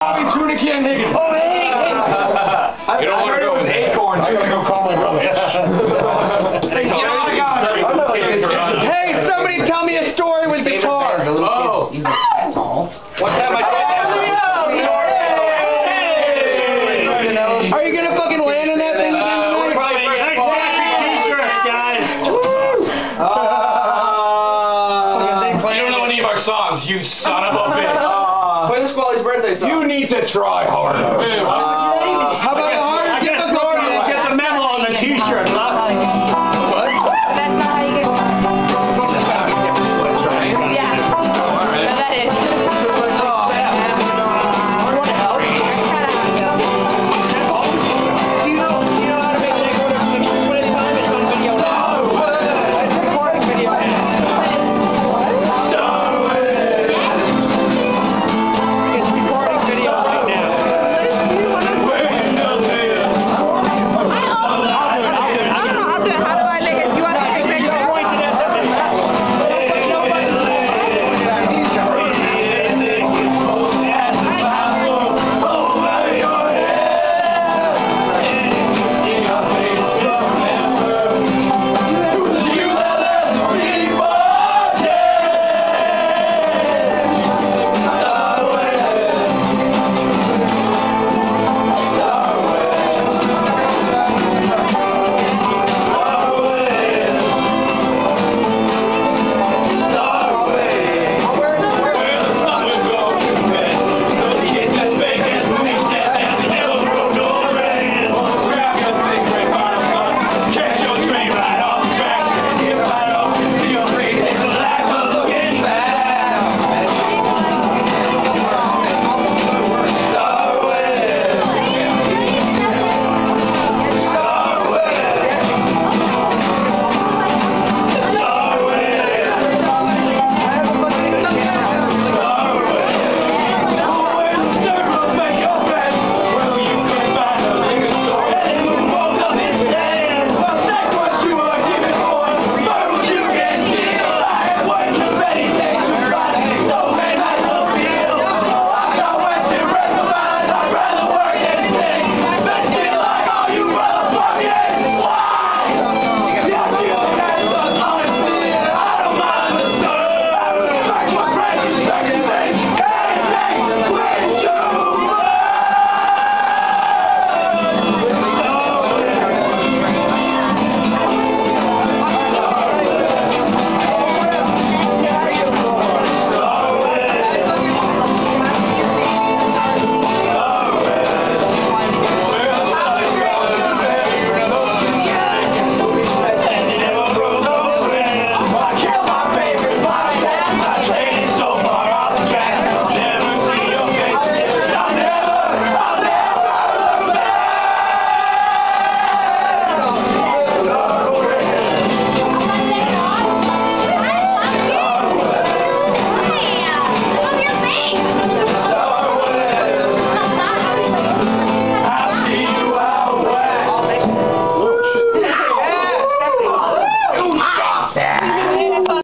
Tuna can Higgins. Oh, hey! You don't want to go with Acorn. I gotta go call my brother. Hey, somebody tell me a story with guitar. Oh. One time I said Are you gonna fucking land in that thing again tonight? t-shirts, guys. You don't know any of our songs, you son of a bitch. Play the Squally's birthday song. You need to try harder. How about a harder difficulty? Get the memo on the t-shirt, huh?